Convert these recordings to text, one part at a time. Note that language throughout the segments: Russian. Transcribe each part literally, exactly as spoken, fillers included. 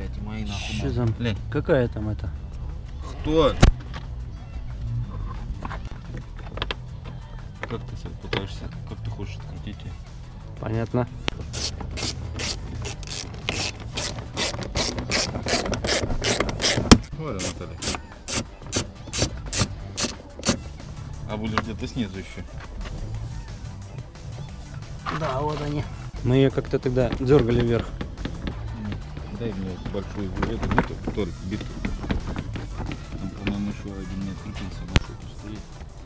эти мои нахуй. Что там? Блин. Какая там это? Кто? Как ты себя пытаешься? Как ты хочешь открутить? Понятно. Ладно, Наталья. А будешь где-то снизу еще. Да, вот они. Мы ее как-то тогда дергали вверх. Дай мне большую эту биту, Толь, биту. Там, по-моему, еще один не открутился, нашел стоит.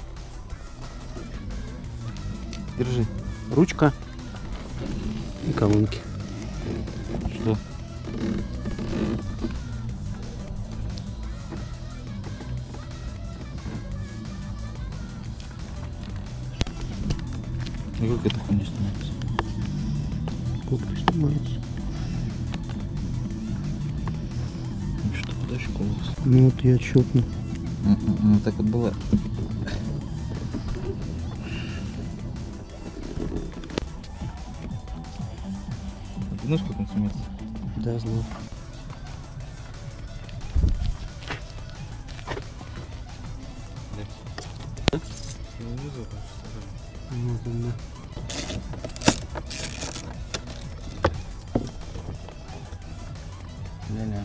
Держи. Ручка и колонки. Что? И как эта хуйня снимается? Как снимается? Ну что, подальше колос? Ну вот я отчетно. Ну так вот было. Ты знаешь, как он снимается? Да, знаю. Да? Внизу там что-то. Вот он, да. Ля-ля.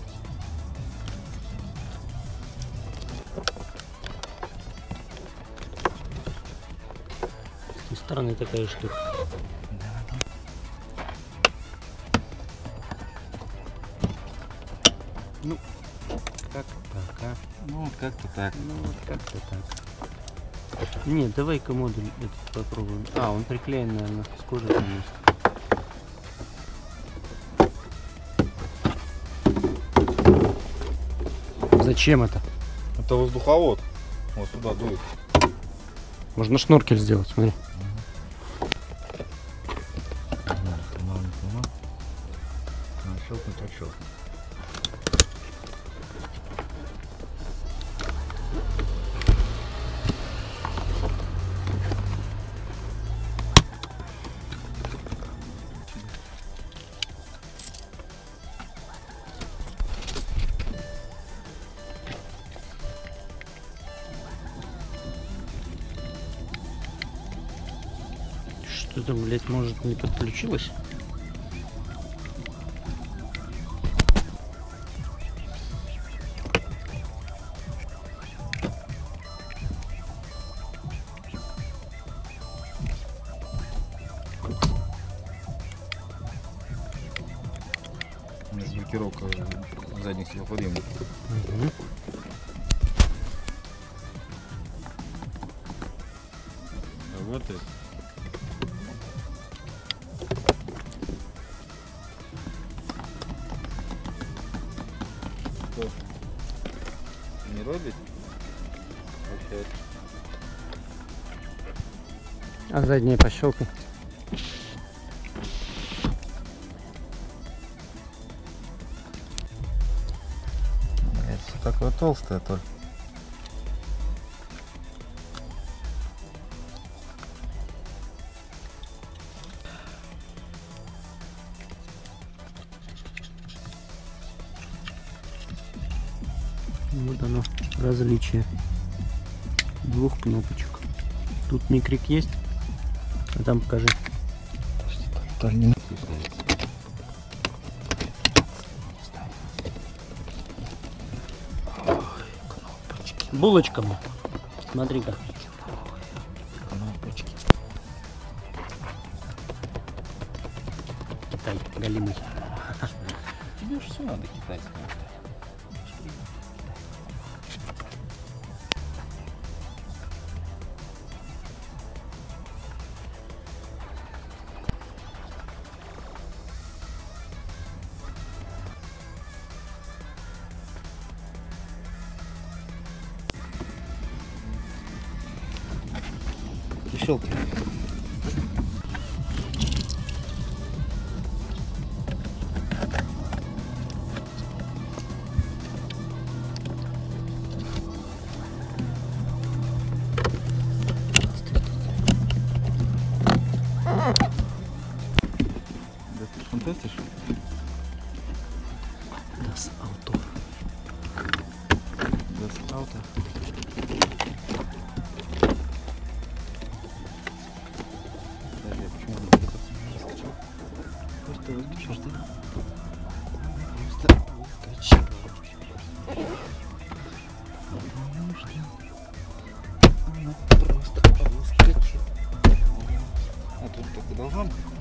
С той стороны такая штука. Ну, как-то так, а? Ну вот как-то так. Ну, вот как-то так. Нет, давай-ка модуль этот попробуем. А, он приклеен, наверное, с кожей там есть. Зачем это? Это воздуховод. Вот сюда дует. Можно шнуркель сделать, смотри. Щелкнуть, отщелкнуть. Что-то, блять, может, не подключилось? Блокировка задних стеклоподъемников. Угу. Работает. Что? Не робит? Вообще. А задняя пощелкай. Это такое толстое только. Вот оно, различие двух кнопочек. Тут микрик есть, а там покажи. Тоже не Булочками. Смотри-ка. кнопочки. Китай, голимый. Тебе же все надо китайское. Щелки. Да ты что, тестишь? Там